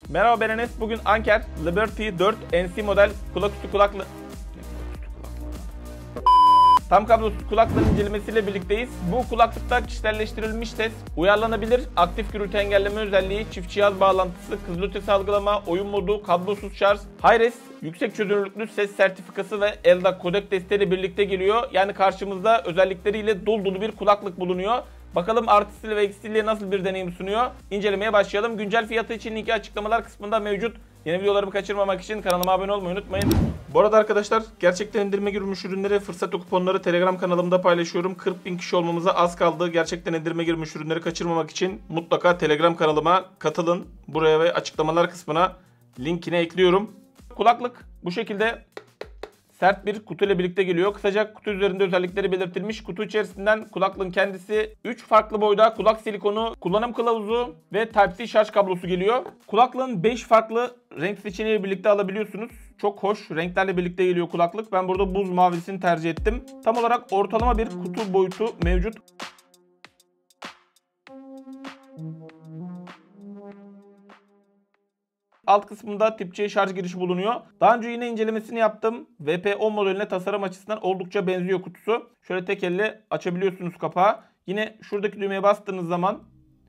Merhaba ben Enes. Bugün Anker Liberty 4 NC model kulaküstü kulaklığı tam kablosuz kulaklığın incelemesiyle birlikteyiz. Bu kulaklıkta kişiselleştirilmiş ses, uyarlanabilir aktif gürültü engelleme özelliği, çift cihaz bağlantısı, kızılötesi algılama, oyun modu, kablosuz şarj, Hi-Res, yüksek çözünürlüklü ses sertifikası ve LDAC kodek desteğiyle birlikte geliyor. Yani karşımızda özellikleriyle dolu dolu bir kulaklık bulunuyor. Bakalım artısıyla ve eksisiyle nasıl bir deneyim sunuyor? İncelemeye başlayalım. Güncel fiyatı için linki açıklamalar kısmında mevcut. Yeni videolarımı kaçırmamak için kanalıma abone olmayı unutmayın. Bu arada arkadaşlar gerçekten indirime girmiş ürünleri, fırsat kuponları Telegram kanalımda paylaşıyorum. 40.000 kişi olmamıza az kaldı. Gerçekten indirime girmiş ürünleri kaçırmamak için mutlaka Telegram kanalıma katılın. Buraya ve açıklamalar kısmına linkini ekliyorum. Kulaklık bu şekilde sert bir kutu ile birlikte geliyor. Kısaca kutu üzerinde özellikleri belirtilmiş. Kutu içerisinden kulaklığın kendisi 3 farklı boyda kulak silikonu, kullanım kılavuzu ve Type-C şarj kablosu geliyor. Kulaklığın 5 farklı renk seçeneğiyle birlikte alabiliyorsunuz. Çok hoş renklerle birlikte geliyor kulaklık. Ben burada buz mavisini tercih ettim. Tam olarak ortalama bir kutu boyutu mevcut. Alt kısmında tip C şarj girişi bulunuyor. Daha önce yine incelemesini yaptım. VP10 modeline tasarım açısından oldukça benziyor kutusu. Şöyle tek elle açabiliyorsunuz kapağı. Yine şuradaki düğmeye bastığınız zaman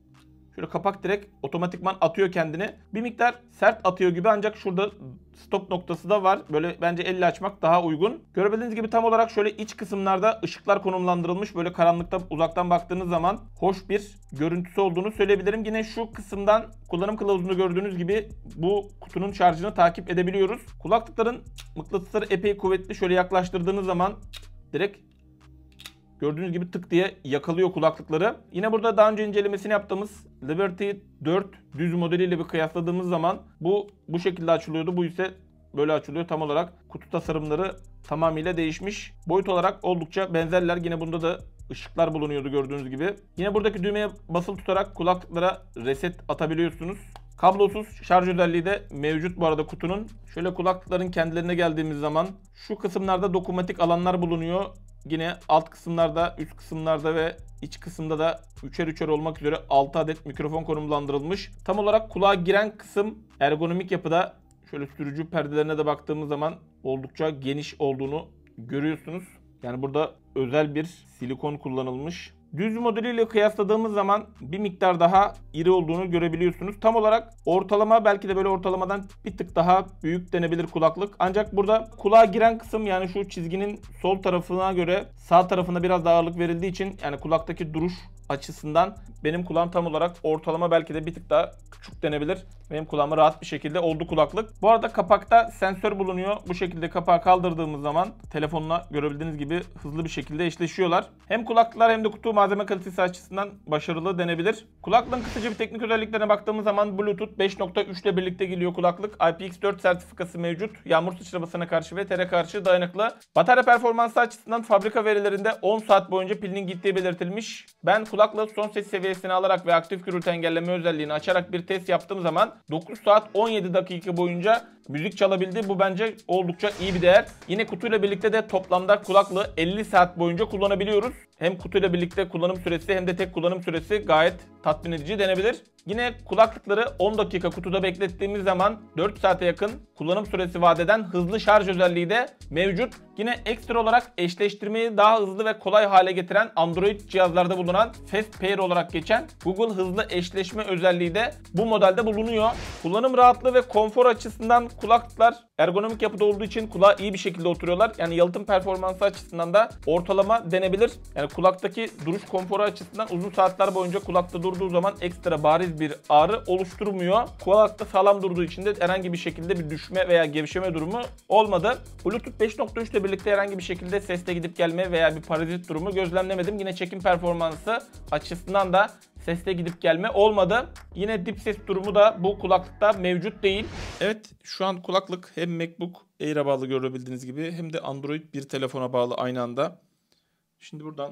şöyle kapak direkt otomatikman atıyor kendini. Bir miktar sert atıyor gibi ancak şurada stop noktası da var. Böyle bence elle açmak daha uygun. Görebildiğiniz gibi tam olarak şöyle iç kısımlarda ışıklar konumlandırılmış. Böyle karanlıkta uzaktan baktığınız zaman hoş bir görüntüsü olduğunu söyleyebilirim. Yine şu kısımdan kullanım kılavuzunu gördüğünüz gibi bu kutunun şarjını takip edebiliyoruz. Kulaklıkların mıknatısları epey kuvvetli. Şöyle yaklaştırdığınız zaman direkt gördüğünüz gibi tık diye yakalıyor kulaklıkları. Yine burada daha önce incelemesini yaptığımız Liberty 4 düz modeliyle bir kıyasladığımız zaman bu şekilde açılıyordu. Bu ise böyle açılıyor. Tam olarak kutu tasarımları tamamıyla değişmiş. Boyut olarak oldukça benzerler. Yine bunda da ışıklar bulunuyordu gördüğünüz gibi. Yine buradaki düğmeye basılı tutarak kulaklıklara reset atabiliyorsunuz. Kablosuz şarj özelliği de mevcut bu arada kutunun. Şöyle kulaklıkların kendilerine geldiğimiz zaman şu kısımlarda dokunmatik alanlar bulunuyor. Yine alt kısımlarda, üst kısımlarda ve iç kısımda da üçer üçer olmak üzere 6 adet mikrofon konumlandırılmış. Tam olarak kulağa giren kısım ergonomik yapıda. Şöyle sürücü perdelerine de baktığımız zaman oldukça geniş olduğunu görüyorsunuz. Yani burada özel bir silikon kullanılmış. Düz modeliyle kıyasladığımız zaman bir miktar daha iri olduğunu görebiliyorsunuz. Tam olarak ortalama, belki de böyle ortalamadan bir tık daha büyük denebilir kulaklık. Ancak burada kulağa giren kısım, yani şu çizginin sol tarafına göre sağ tarafına biraz daha ağırlık verildiği için, yani kulaktaki duruş açısından benim kulağım tam olarak ortalama, belki de bir tık daha küçük denebilir. Benim kulağıma rahat bir şekilde oldu kulaklık. Bu arada kapakta sensör bulunuyor. Bu şekilde kapağı kaldırdığımız zaman telefonla görebildiğiniz gibi hızlı bir şekilde eşleşiyorlar. Hem kulaklıklar hem de kutu malzeme kalitesi açısından başarılı denebilir. Kulaklığın kısaca bir teknik özelliklerine baktığımız zaman Bluetooth 5.3 ile birlikte geliyor kulaklık. IPX4 sertifikası mevcut. Yağmur sıçramasına karşı ve tere karşı dayanıklı. Batarya performansı açısından fabrika verilerinde 10 saat boyunca pilinin gittiği belirtilmiş. Ben kulaklığı son ses seviyesini alarak ve aktif gürültü engelleme özelliğini açarak bir test yaptığım zaman 9 saat 17 dakika boyunca müzik çalabildi. Bu bence oldukça iyi bir değer. Yine kutuyla birlikte de toplamda kulaklığı 50 saat boyunca kullanabiliyoruz. Hem kutuyla birlikte kullanım süresi hem de tek kullanım süresi gayet tatmin edici denebilir. Yine kulaklıkları 10 dakika kutuda beklettiğimiz zaman 4 saate yakın kullanım süresi vaat eden hızlı şarj özelliği de mevcut. Yine ekstra olarak eşleştirmeyi daha hızlı ve kolay hale getiren Android cihazlarda bulunan Fast Pair olarak geçen Google hızlı eşleşme özelliği de bu modelde bulunuyor. Kullanım rahatlığı ve konfor açısından kulaklıklar ergonomik yapıda olduğu için kulağa iyi bir şekilde oturuyorlar. Yani yalıtım performansı açısından da ortalama denebilir. Yani kulaktaki duruş konforu açısından uzun saatler boyunca kulakta durduğu zaman ekstra bariz bir ağrı oluşturmuyor. Kulakta sağlam durduğu için de herhangi bir şekilde bir düşme veya gevşeme durumu olmadı. Bluetooth 5.3 ile birlikte herhangi bir şekilde seste gidip gelme veya bir parazit durumu gözlemlemedim. Yine çekim performansı açısından da seste gidip gelme olmadı. Yine dip ses durumu da bu kulaklıkta mevcut değil. Evet, şu an kulaklık hem MacBook Air'a bağlı görebildiğiniz gibi hem de Android bir telefona bağlı aynı anda. Şimdi buradan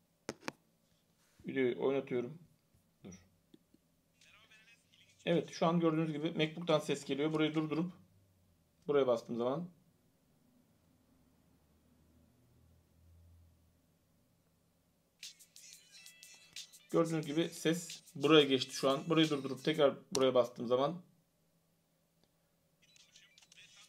videoyu oynatıyorum. Dur. Evet, şu an gördüğünüz gibi MacBook'tan ses geliyor. Burayı durdurup buraya bastığım zaman gördüğünüz gibi ses buraya geçti şu an. Burayı durdurup tekrar buraya bastığım zaman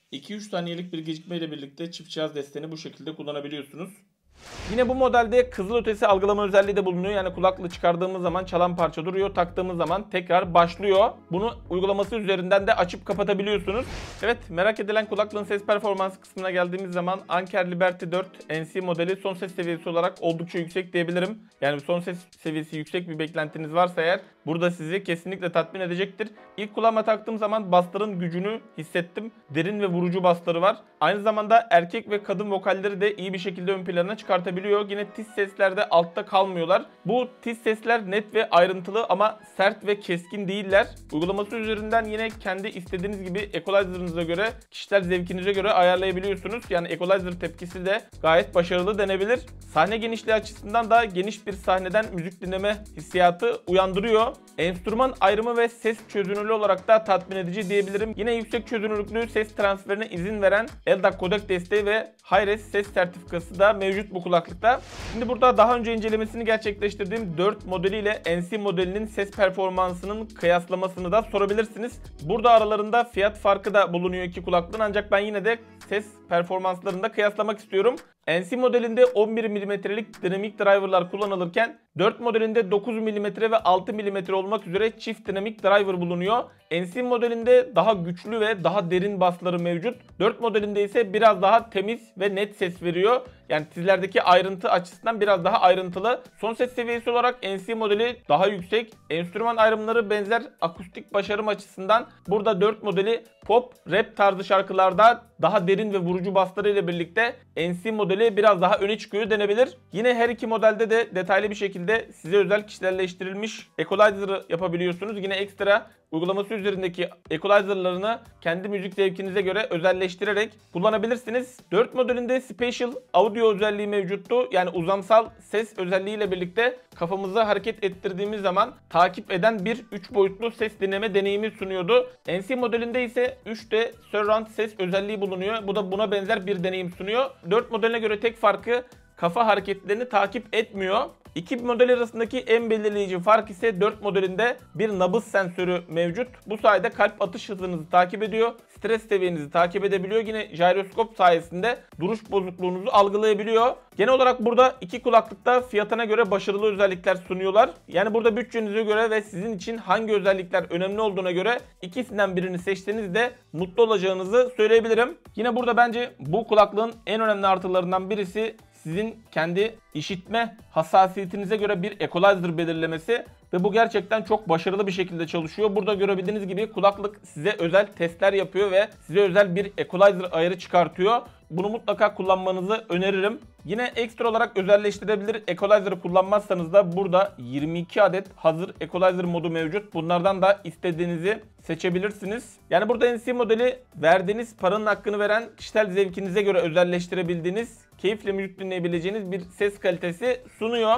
2-3 saniyelik bir gecikme ile birlikte çift şarj desteğini bu şekilde kullanabiliyorsunuz. Yine bu modelde kızılötesi algılama özelliği de bulunuyor. Yani kulaklığı çıkardığımız zaman çalan parça duruyor. Taktığımız zaman tekrar başlıyor. Bunu uygulaması üzerinden de açıp kapatabiliyorsunuz. Evet, merak edilen kulaklığın ses performansı kısmına geldiğimiz zaman Anker Liberty 4 NC modeli son ses seviyesi olarak oldukça yüksek diyebilirim. Yani son ses seviyesi yüksek bir beklentiniz varsa eğer burada sizi kesinlikle tatmin edecektir. İlk kulağıma taktığım zaman basların gücünü hissettim. Derin ve vurucu basları var. Aynı zamanda erkek ve kadın vokalleri de iyi bir şekilde ön plana çıkartabiliyor. Yine tiz seslerde altta kalmıyorlar. Bu tiz sesler net ve ayrıntılı ama sert ve keskin değiller. Uygulaması üzerinden yine kendi istediğiniz gibi equalizer'ınıza göre, kişisel zevkinize göre ayarlayabiliyorsunuz. Yani equalizer tepkisi de gayet başarılı denebilir. Sahne genişliği açısından da geniş bir sahneden müzik dinleme hissiyatı uyandırıyor. Enstrüman ayrımı ve ses çözünürlüğü olarak da tatmin edici diyebilirim. Yine yüksek çözünürlüklü ses transferine izin veren LDAC kodek desteği ve Hi-Res ses sertifikası da mevcut bu kulaklıkta. Şimdi burada daha önce incelemesini gerçekleştirdiğim 4 modeliyle NC modelinin ses performansının kıyaslamasını da sorabilirsiniz. Burada aralarında fiyat farkı da bulunuyor iki kulaklığın, ancak ben yine de ses performanslarını da kıyaslamak istiyorum. NC modelinde 11 mm'lik dinamik driver'lar kullanılırken 4 modelinde 9 mm ve 6 mm olmak üzere çift dinamik driver bulunuyor. NC modelinde daha güçlü ve daha derin basları mevcut. 4 modelinde ise biraz daha temiz ve net ses veriyor. Yani tizlerdeki ayrıntı açısından biraz daha ayrıntılı. Son ses seviyesi olarak NC modeli daha yüksek. Enstrüman ayrımları benzer, akustik başarım açısından burada 4 modeli pop, rap tarzı şarkılarda daha derin ve vurucu basları ile birlikte NC modeli biraz daha öne çıkıyor denebilir. Yine her iki modelde de detaylı bir şekilde size özel kişiselleştirilmiş equalizer'ı yapabiliyorsunuz. Yine ekstra uygulaması üzerindeki equalizer'larını kendi müzik zevkinize göre özelleştirerek kullanabilirsiniz. 4 modelinde Spatial Audio özelliği mevcuttu. Yani uzamsal ses özelliğiyle birlikte kafamızı hareket ettirdiğimiz zaman takip eden bir 3 boyutlu ses dinleme deneyimi sunuyordu. NC modelinde ise 3D Surround ses özelliği bulunuyor. Bu da buna benzer bir deneyim sunuyor. 4 modeline göre tek farkı kafa hareketlerini takip etmiyor. İki model arasındaki en belirleyici fark ise 4 modelinde bir nabız sensörü mevcut. Bu sayede kalp atış hızınızı takip ediyor, stres seviyenizi takip edebiliyor. Yine jiroskop sayesinde duruş bozukluğunuzu algılayabiliyor. Genel olarak burada iki kulaklıkta fiyatına göre başarılı özellikler sunuyorlar. Yani burada bütçenize göre ve sizin için hangi özellikler önemli olduğuna göre ikisinden birini seçtiğinizde mutlu olacağınızı söyleyebilirim. Yine burada bence bu kulaklığın en önemli artılarından birisi sizin kendi işitme hassasiyetinize göre bir equalizer belirlemesi ve bu gerçekten çok başarılı bir şekilde çalışıyor. Burada görebildiğiniz gibi kulaklık size özel testler yapıyor ve size özel bir equalizer ayarı çıkartıyor. Bunu mutlaka kullanmanızı öneririm. Yine ekstra olarak özelleştirebilir equalizer'ı kullanmazsanız da burada 22 adet hazır equalizer modu mevcut. Bunlardan da istediğinizi seçebilirsiniz. Yani burada NC modeli verdiğiniz paranın hakkını veren, kişisel zevkinize göre özelleştirebildiğiniz, keyifle müzik dinleyebileceğiniz bir ses kalitesi sunuyor.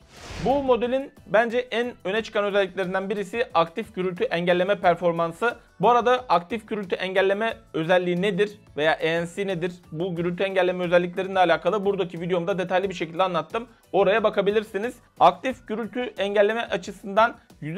Bu modelin bence en öne çıkan özelliklerinden birisi aktif gürültü engelleme performansı. Bu arada aktif gürültü engelleme özelliği nedir veya ANC nedir? Bu gürültü engelleme özellikleriyle alakalı buradaki videomda detaylı bir şekilde anlattım. Oraya bakabilirsiniz. Aktif gürültü engelleme açısından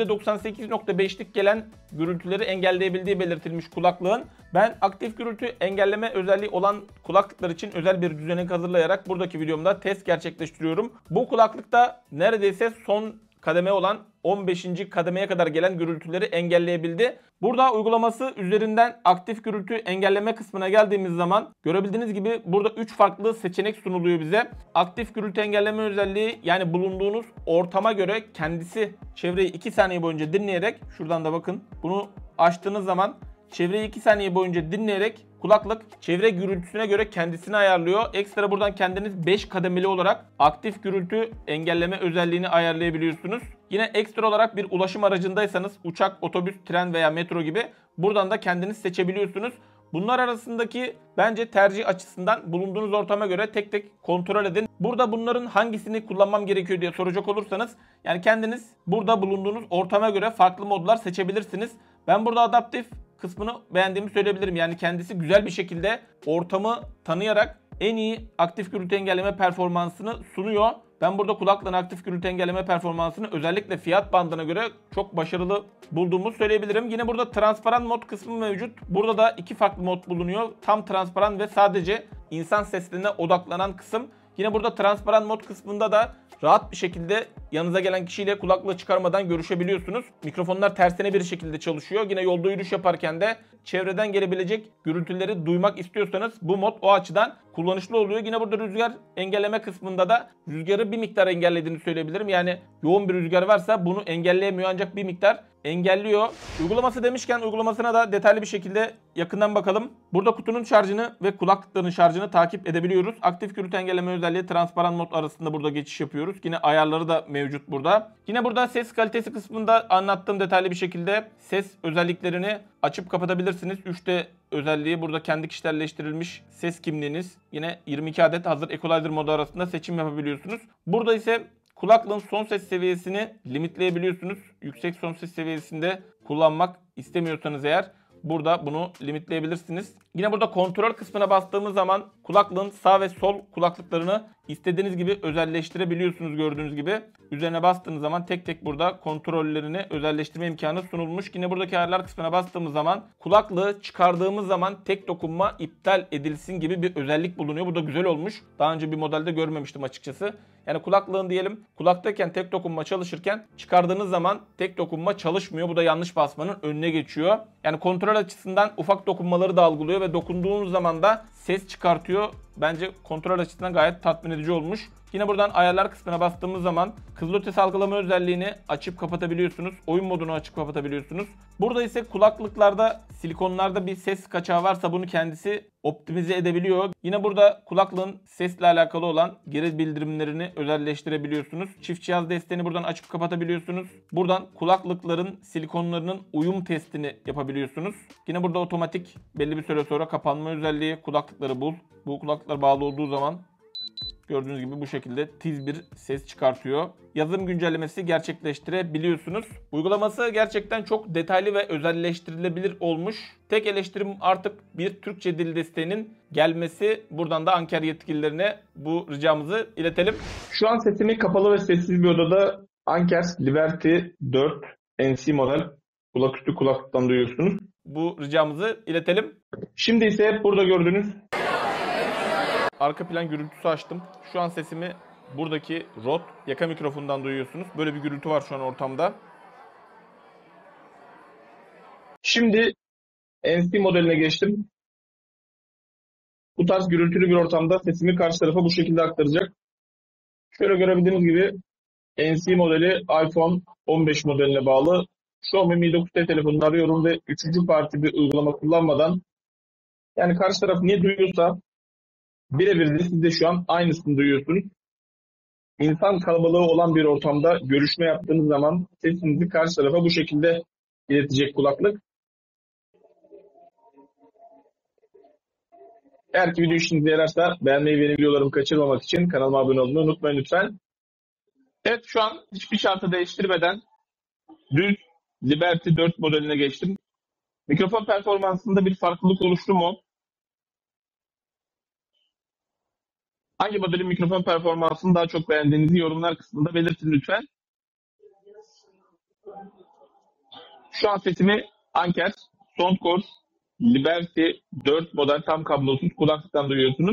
%98.5'lik gelen gürültüleri engelleyebildiği belirtilmiş kulaklığın. Ben aktif gürültü engelleme özelliği olan kulaklıklar için özel bir düzenek hazırlayarak buradaki videomda test gerçekleştiriyorum. Bu kulaklıkta neredeyse son kademe olan 15. kademeye kadar gelen gürültüleri engelleyebildi. Burada uygulaması üzerinden aktif gürültü engelleme kısmına geldiğimiz zaman görebildiğiniz gibi burada 3 farklı seçenek sunuluyor bize. Aktif gürültü engelleme özelliği, yani bulunduğunuz ortama göre kendisi çevreyi 2 saniye boyunca dinleyerek, şuradan da bakın, bunu açtığınız zaman çevreyi 2 saniye boyunca dinleyerek kulaklık çevre gürültüsüne göre kendisini ayarlıyor. Ekstra buradan kendiniz 5 kademeli olarak aktif gürültü engelleme özelliğini ayarlayabiliyorsunuz. Yine ekstra olarak bir ulaşım aracındaysanız uçak, otobüs, tren veya metro gibi buradan da kendiniz seçebiliyorsunuz. Bunlar arasındaki bence tercih açısından bulunduğunuz ortama göre tek tek kontrol edin. Burada bunların hangisini kullanmam gerekiyor diye soracak olursanız, yani kendiniz burada bulunduğunuz ortama göre farklı modlar seçebilirsiniz. Ben burada adaptif kısmını beğendiğimi söyleyebilirim. Yani kendisi güzel bir şekilde ortamı tanıyarak en iyi aktif gürültü engelleme performansını sunuyor. Ben burada kulaklığın aktif gürültü engelleme performansını özellikle fiyat bandına göre çok başarılı bulduğumu söyleyebilirim. Yine burada transparan mod kısmı mevcut. Burada da iki farklı mod bulunuyor. Tam transparan ve sadece insan seslerine odaklanan kısım. Yine burada transparan mod kısmında da rahat bir şekilde yanınıza gelen kişiyle kulaklığı çıkarmadan görüşebiliyorsunuz. Mikrofonlar tersine bir şekilde çalışıyor. Yine yolda yürüyüş yaparken de çevreden gelebilecek gürültüleri duymak istiyorsanız bu mod o açıdan kullanışlı oluyor. Yine burada rüzgar engelleme kısmında da rüzgarı bir miktar engellediğini söyleyebilirim. Yani yoğun bir rüzgar varsa bunu engelleyemiyor ancak bir miktar engelliyor. Uygulaması demişken uygulamasına da detaylı bir şekilde yakından bakalım. Burada kutunun şarjını ve kulaklıkların şarjını takip edebiliyoruz. Aktif gürültü engelleme özelliği transparan mod arasında burada geçiş yapıyoruz. Yine ayarları da mevcut burada. Yine burada ses kalitesi kısmında anlattığım detaylı bir şekilde ses özelliklerini açıp kapatabilirsiniz. 3D özelliği burada kendi kişiselleştirilmiş ses kimliğiniz. Yine 22 adet hazır equalizer modu arasında seçim yapabiliyorsunuz. Burada ise kulaklığın son ses seviyesini limitleyebiliyorsunuz. Yüksek son ses seviyesinde kullanmak istemiyorsanız eğer burada bunu limitleyebilirsiniz. Yine burada kontrol kısmına bastığımız zaman kulaklığın sağ ve sol kulaklıklarını istediğiniz gibi özelleştirebiliyorsunuz gördüğünüz gibi. Üzerine bastığınız zaman tek tek burada kontrollerini özelleştirme imkanı sunulmuş. Yine buradaki ayarlar kısmına bastığımız zaman kulaklığı çıkardığımız zaman tek dokunma iptal edilsin gibi bir özellik bulunuyor. Bu da güzel olmuş. Daha önce bir modelde görmemiştim açıkçası. Yani kulaklığın diyelim kulaktayken tek dokunma çalışırken çıkardığınız zaman tek dokunma çalışmıyor. Bu da yanlış basmanın önüne geçiyor. Yani kontrol açısından ufak dokunmaları da algılıyor ve dokunduğunuz zaman da ses çıkartıyor. Bence kontrol açısından gayet tatmin edici olmuş. Yine buradan ayarlar kısmına bastığımız zaman kızılötesi algılama özelliğini açıp kapatabiliyorsunuz. Oyun modunu açıp kapatabiliyorsunuz. Burada ise kulaklıklarda, silikonlarda bir ses kaçağı varsa bunu kendisi optimize edebiliyor. Yine burada kulaklığın sesle alakalı olan geri bildirimlerini özelleştirebiliyorsunuz. Çift cihaz desteğini buradan açıp kapatabiliyorsunuz. Buradan kulaklıkların silikonlarının uyum testini yapabiliyorsunuz. Yine burada otomatik belli bir süre sonra kapanma özelliği, kulaklıkları bul. Bu kulaklıklar bağlı olduğu zaman gördüğünüz gibi bu şekilde tiz bir ses çıkartıyor. Yazılım güncellemesi gerçekleştirebiliyorsunuz. Uygulaması gerçekten çok detaylı ve özelleştirilebilir olmuş. Tek eleştirim artık bir Türkçe dil desteğinin gelmesi. Buradan da Anker yetkililerine bu ricamızı iletelim. Şu an sesimi kapalı ve sessiz bir odada Anker Liberty 4 NC model kulaküstü kulaklıktan duyuyorsunuz. Bu ricamızı iletelim. Şimdi ise burada gördüğünüz arka plan gürültüsü açtım. Şu an sesimi buradaki Rode yaka mikrofonundan duyuyorsunuz. Böyle bir gürültü var şu an ortamda. Şimdi NC modeline geçtim. Bu tarz gürültülü bir ortamda sesimi karşı tarafa bu şekilde aktaracak. Şöyle görebildiğiniz gibi NC modeli iPhone 15 modeline bağlı. Xiaomi Mi 9T telefonunu arıyorum ve üçüncü parti bir uygulama kullanmadan yani karşı taraf ne duyuyorsa birebir de siz de şu an aynısını duyuyorsunuz. İnsan kalabalığı olan bir ortamda görüşme yaptığınız zaman sesinizi karşı tarafa bu şekilde iletecek kulaklık. Eğer ki video işinize yararsa beğenmeyi ve videolarımı kaçırmamak için kanalıma abone olmayı unutmayın lütfen. Evet, şu an hiçbir şartı değiştirmeden düz Liberty 4 modeline geçtim. Mikrofon performansında bir farklılık oluştu mu? Hangi modelin mikrofon performansını daha çok beğendiğinizi yorumlar kısmında belirtin lütfen. Şu an sesimi Anker Soundcore Liberty 4 model tam kablosuz kulaklıktan duyuyorsunuz.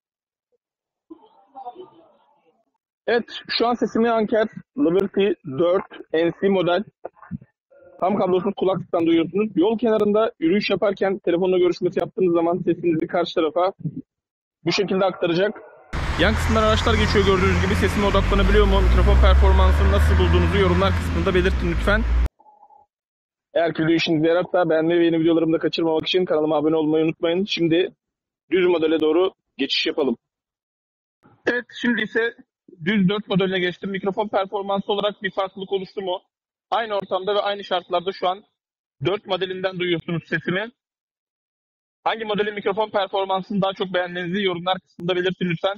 Evet, şu an sesimi Anker Liberty 4 NC model tam kablosuz kulaklıktan duyuyorsunuz. Yol kenarında yürüyüş yaparken telefonla görüşmesi yaptığınız zaman sesinizi karşı tarafa bu şekilde aktaracak. Yan kısımdan araçlar geçiyor gördüğünüz gibi. Sesime odaklanabiliyor mu? Mikrofon performansını nasıl bulduğunuzu yorumlar kısmında belirtin lütfen. Eğer ki video işinize yararsa beğenmeyi ve yeni videolarımı da kaçırmamak için kanalıma abone olmayı unutmayın. Şimdi düz modele doğru geçiş yapalım. Evet, şimdi ise düz 4 modeline geçtim. Mikrofon performansı olarak bir farklılık oluştu mu? Aynı ortamda ve aynı şartlarda şu an 4 modelinden duyuyorsunuz sesimi. Hangi modelin mikrofon performansını daha çok beğendiğinizi yorumlar kısmında belirtin lütfen.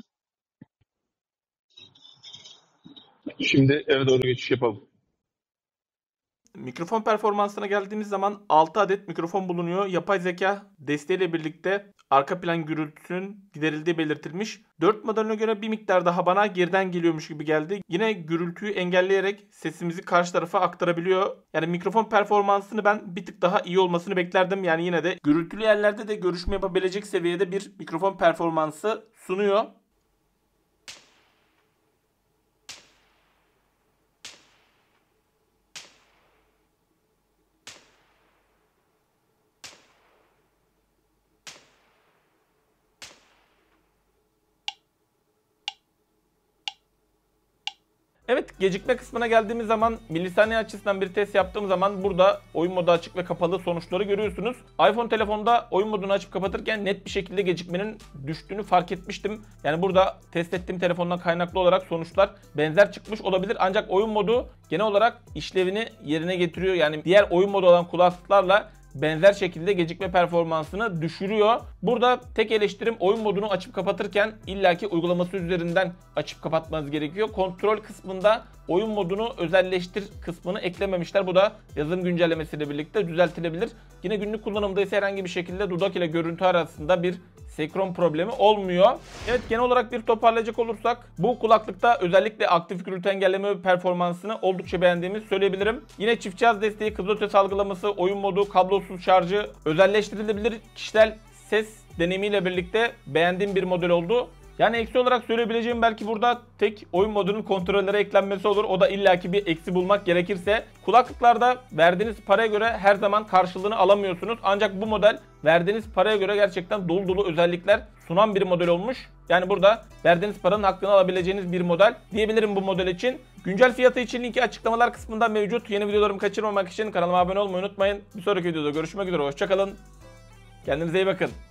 Şimdi eve doğru geçiş yapalım. Mikrofon performansına geldiğimiz zaman 6 adet mikrofon bulunuyor. Yapay zeka desteğiyle birlikte arka plan gürültüsünün giderildiği belirtilmiş. 4 modeline göre bir miktar daha bana geriden geliyormuş gibi geldi. Yine gürültüyü engelleyerek sesimizi karşı tarafa aktarabiliyor. Yani mikrofon performansını ben bir tık daha iyi olmasını beklerdim. Yani yine de gürültülü yerlerde de görüşme yapabilecek seviyede bir mikrofon performansı sunuyor. Evet, gecikme kısmına geldiğimiz zaman milisaniye açısından bir test yaptığım zaman burada oyun modu açık ve kapalı sonuçları görüyorsunuz. iPhone telefonda oyun modunu açıp kapatırken net bir şekilde gecikmenin düştüğünü fark etmiştim. Yani burada test ettiğim telefondan kaynaklı olarak sonuçlar benzer çıkmış olabilir. Ancak oyun modu genel olarak işlevini yerine getiriyor. Yani diğer oyun modu olan kulaklıklarla benzer şekilde gecikme performansını düşürüyor. Burada tek eleştirim oyun modunu açıp kapatırken illaki uygulaması üzerinden açıp kapatmanız gerekiyor. Kontrol kısmında oyun modunu özelleştir kısmını eklememişler. Bu da yazılım güncellemesiyle birlikte düzeltilebilir. Yine günlük kullanımda ise herhangi bir şekilde dudak ile görüntü arasında bir senkron problemi olmuyor. Evet, genel olarak bir toparlayacak olursak bu kulaklıkta özellikle aktif gürültü engelleme performansını oldukça beğendiğimi söyleyebilirim. Yine çift cihaz desteği, kızılötesi algılaması, oyun modu, kablosuz şarjı, özelleştirilebilir kişisel ses deneyimiyle birlikte beğendiğim bir model oldu. Yani eksi olarak söyleyebileceğim belki burada tek oyun modunun kontrollere eklenmesi olur. O da illaki bir eksi bulmak gerekirse. Kulaklıklarda verdiğiniz paraya göre her zaman karşılığını alamıyorsunuz. Ancak bu model verdiğiniz paraya göre gerçekten dolu dolu özellikler sunan bir model olmuş. Yani burada verdiğiniz paranın hakkını alabileceğiniz bir model diyebilirim bu model için. Güncel fiyatı için linki açıklamalar kısmında mevcut. Yeni videolarımı kaçırmamak için kanalıma abone olmayı unutmayın. Bir sonraki videoda görüşmek üzere. Hoşça kalın. Kendinize iyi bakın.